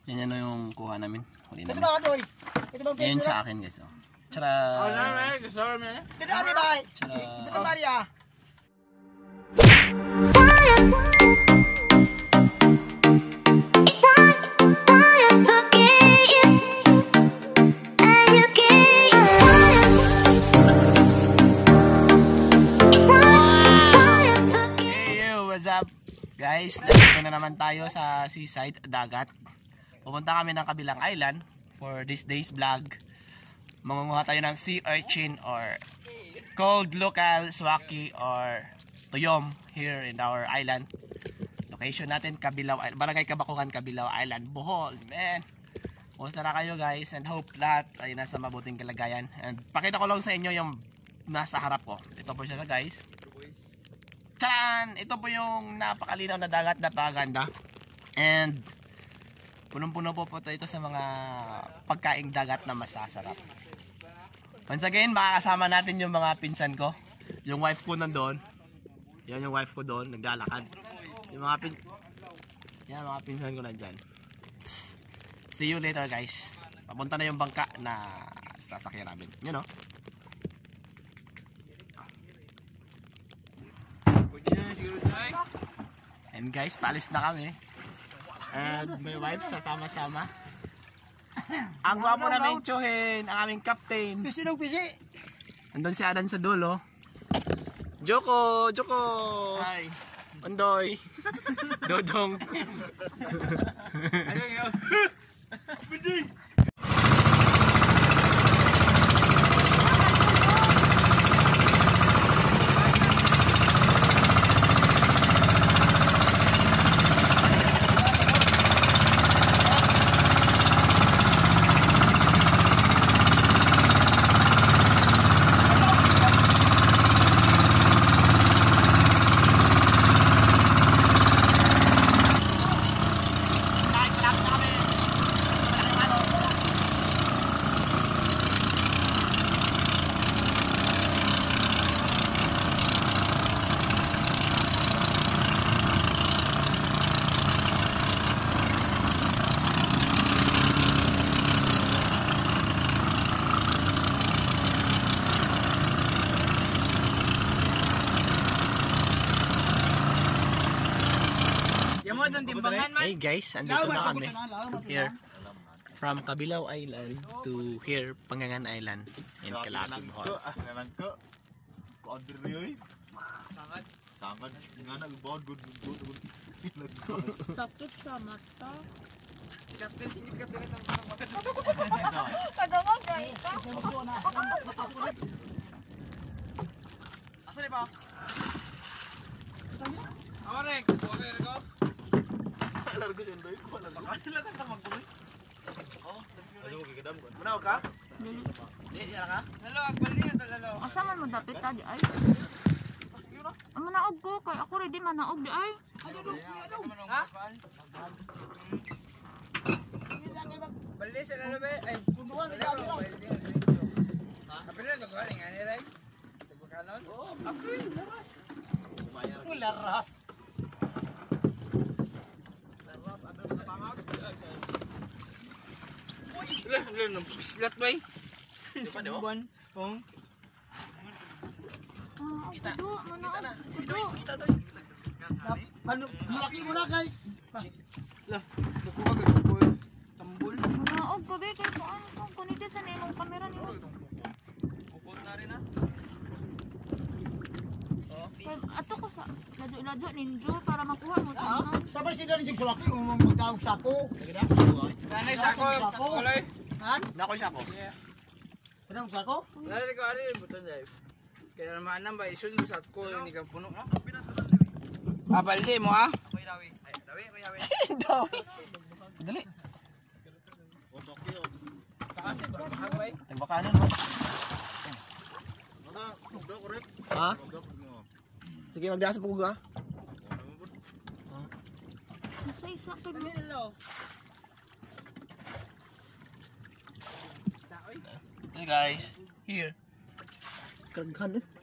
Yan yung kuha namin. Huli namin. Ito ba Yan sa akin guys. Oh. Tara! Tara! What's up guys? Dito na naman tayo sa seaside, dagat. Pupunta kami ng kabilang island for this day's vlog. Mangunguha tayo ng sea urchin or cold local swaki or tuyom here in our island. Location natin Kabilaw, Barangay Kabakungan, Kabilaw Island, Bohol. Man, kumusta na kayo guys, and hope lahat ay nasa mabuting kalagayan. And pakita ko lang sa inyo yung nasa harap ko. Ito po siya guys. Tcharan! Ito po yung napakalinaw na dagat, napakaganda. And punong-puno po ito sa mga pagkaing dagat na masasarap. Once again, makakasama natin yung mga pinsan ko. Yung wife ko nandoon. Yan yung wife ko doon, naglalakad. Yung mga pinsan ko nandyan. See you later guys. Papunta na yung bangka na sasakyan namin. You know? And guys, paalis na kami. And my wife sasama-sama. Ang gwapo namin Chohin, ang aming captain. Pisi. Andun si Adan sa dulo. Joko. Hi. Ondoy. Dodong. Ayun. Hey guys, andito na kami here from Kabilaw Island to here Pangangan Island in Calaki, Bohol. Sangat nga nagbawad good. Sakit sa mata. Asa ba? Awarek, okay ko. Largo sa indoy ko, nakakila ka magbuloy. Oh, ayo gigedam ko. Manaw ka? Di ka? Lalo, agbal niya to lalo. Asa man mo dapit ta di ay? Ang manaog ko kay ako ready manaog di ay. Ha? Balde sa lalo ba? Ay, kunduan na ako. Apil na ko ani ngani ray. Tagkanon? Oh, apil laras. Laras. Lang pislat bay. Di ba daw? Oh. Kita. Kita doy. Malaki mo na kay. Lah, nakuha ka ko tambol. Manaog ko be kay kuan ko kuniti sa nimong kamera ni. Ukot na rin ha. Ato ko sa ladyo ninjo para makuha mo ta. Sabay sila ni Swaki magtawag sako. Nanay sako. Kaloy. Han? Nako sako. Kanang sako? Lali ko ari buton dai. Kaya naman nang ba isun mo sa ko ni kang puno no. Balde mo ha. Ako'y dawi. Ay, dawi. Dawi. Dali. Kasi ba hagbay? Tagbakanan mo. Ha? Sige, magbiasa po ko ha. Isa kay mo. Hey guys, here. Kaghan eh.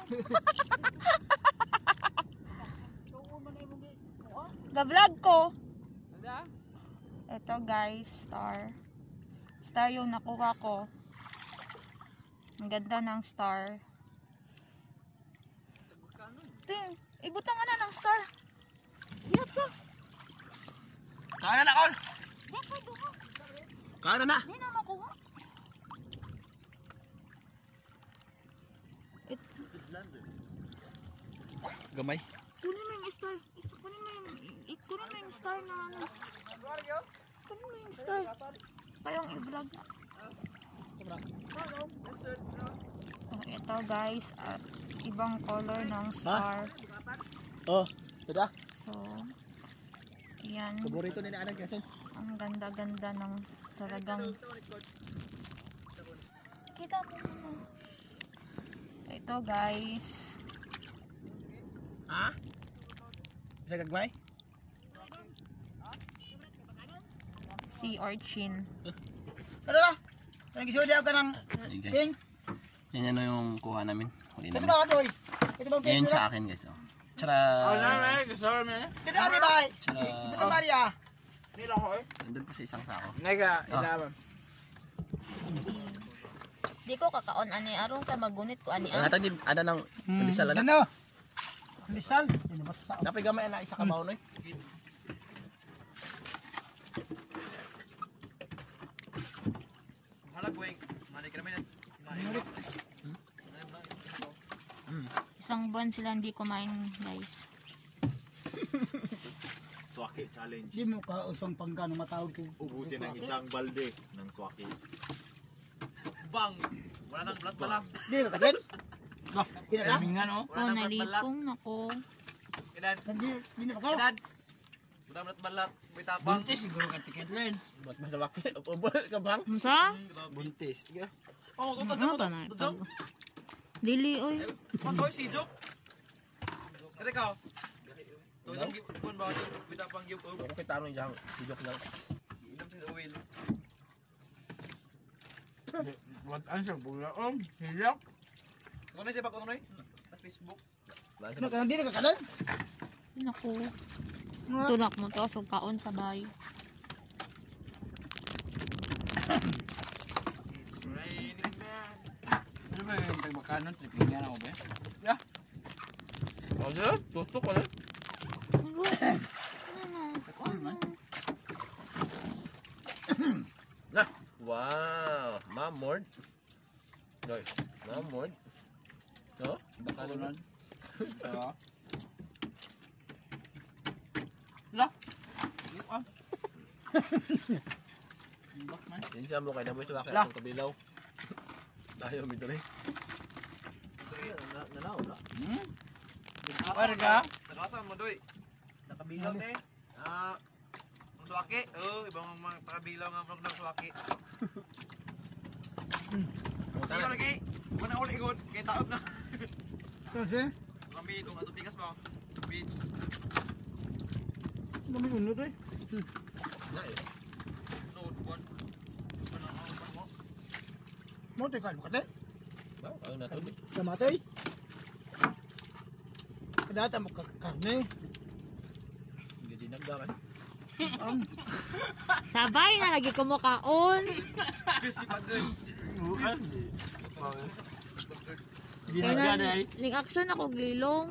Ga-vlog ko. Ito guys, star. Star yung nakuha ko. Ang ganda ng star. Ibutan nga na ng star. Iyat ka. Kaya na, Col! Kaya na! Hindi na makuha. Gamay. Kunin mo yung star. Kunin mo yung star na ano. Kunin mo yung star. Kayong i-vlog. Ito guys, at ibang color ng star. Oh, tada. So, yan. Paborito ni Anan kasi. Ang ganda-ganda ng talagang. Kita mo muna. Ito guys. Ha? Isa kagmay? Si Urchin. Ano ba? Anong gisudi ako ng pink? Yan na yung kuha namin. Huli Ito namin. ba ito eh? Ito ba Yan pink? sa akin guys. Oh. Tsara. Ito ari ba? Tsara. Ito ba ari ah? Nandun pa sa isang sako. Di ko kakaon ani arong ka magunit ko ani Ang atang di ada nang palisal na. Ano? Lisal? Ano ba sa? Dapat gamay na isa ka baon oy. Isang buwan sila hindi kumain guys. Swaki challenge. Di mo ka usang pangka na matawag ko. Ubusin ang isang balde ng swaki. Bang! Wala nang blood balap. Di ka din? Di na? Ito nalikong nako. Ilan? Di na ako? Ilan? Wala blood balap. May tapang. Buat masa waktu. Ubol ka bang? Unsa? Buntis. Oh, kung Ano ba na ito? Dili oy. Matoy si Jok. Kaya ka. Tolong gipon ba ni may tapang gyud. Ako kita ano jang. Dijok lang. Inom si oil. What answer pula hilak. Kuno siya ba kuno sa Facebook. Ano ka? Di na ka kanan? Naku. Tulak mo to so kaon sa bay. It's raining man. Ano ba yung tagmakanon tripingan ako ba? Ya. Ano? Tutok wala. Nah. Wow, mamord. Doy, mamord. No? Baka naman. La. Bukan. Bak man. Yan siya mo kay naboy sa akong kabilaw. Tayo mito rin. Nanaw. Warga. Nakasa mo doy. Nakabilaw te. Ang swaki. Oh, ibang mga nakabilaw nga ng swaki. Sino lagi? Wala uli igod. Kaya taob na. Kasi? Kami itong ato pikas ba? Beach. Dami unod eh. Nood one. Ano ang mo? Mo te kan ka din? Ba, ano na to? Kamatay. Kadata mo karne. Hindi dinagdakan. Sabay na lagi ko mo kaon. Crispy pagod. Bukan. Di Kaya na na, dai. ling action ako gilong.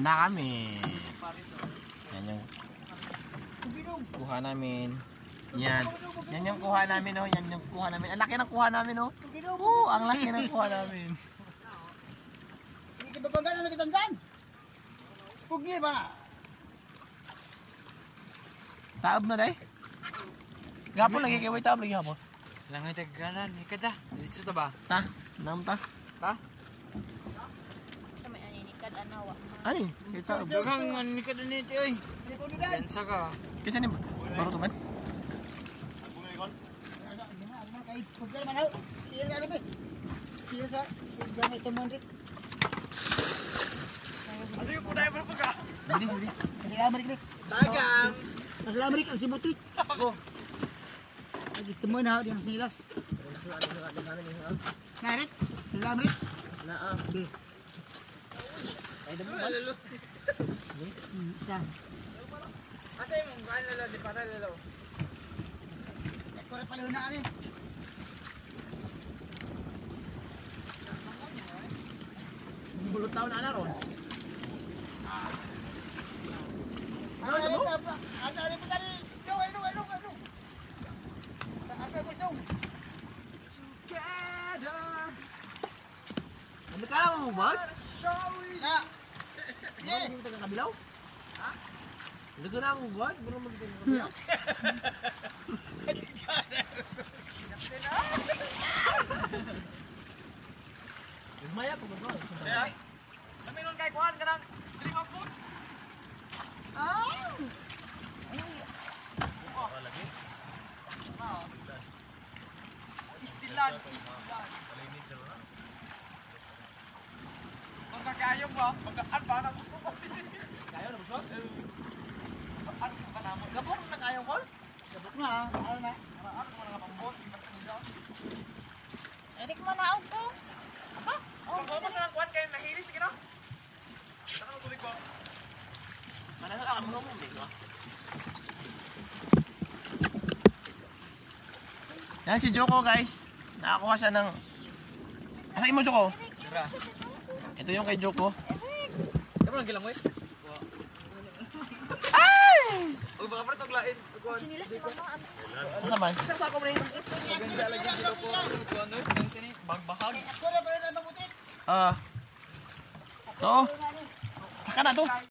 na kami. Yan yung kuha namin. Yan. Yan yung kuha namin, oh. Yan yung kuha namin. Ang laki ng kuha namin, oh. Ang laki ng kuha namin. Hindi babangga na nakitansan. Pugi ba? Taob na, day. Gapon lagi kay taob lagi hapon. Langay tagalan, ikada. Dito ta ba? Ta, nam ta. Sa may aninikad, anawa. Ani, kay taob. Dagang manikad ni ti oy. Densa ka. Kasi ni baro to man. Kay pugi man ho. Siya ka ni. Siya sa siya ito man rit. Ano yung punay mo pagka? Bili. Kasi Amerik ni. Dagang. Kasi Amerik ang simutik. Ako. Lagi temo na di ang sinilas. Narit. Kasi Amerik. Naa. Ay damo ba? Isa. Asa yung mga lalo di para lalo. Eko ra pala na ani. Bulot taon na ron. Ano sa mo? Ano rin po tadi? Ano? Ano gusto? Ano ka mo ba? Na. Yeah. Hindi ka kabilaw? Ha? Lugo na mo ba? Buro mo dito kabilaw. Maya po ba? Ay. Kami nun kay kuan kanang 3 foot. Istilan. Magkakayo ba? Magkaan ba na gusto ko? Kayo na gusto? Ano ba na mo? Gabok na kayo ko? Sabok na. Ano na? Ano mo na pambot? Erik mo na ako. Aba? Oh, Kung mo sa kuan kay mahilis sige no? Saka mo tubig ko. Mana ka mo mo ba? Yan si Joko guys. Nakakuha siya ng... Asakin mo Joko? Tara. Ito yung kay Joko. Ano lang gilang mo eh? Ay! Uy baka pa taglain. sinilas ni mama. Asa man? Sa ko rin. Maganda lagi dito ko. Ano yung sini bagbahag. Ako ra pala na mabuti. Ah. To. Saka na to.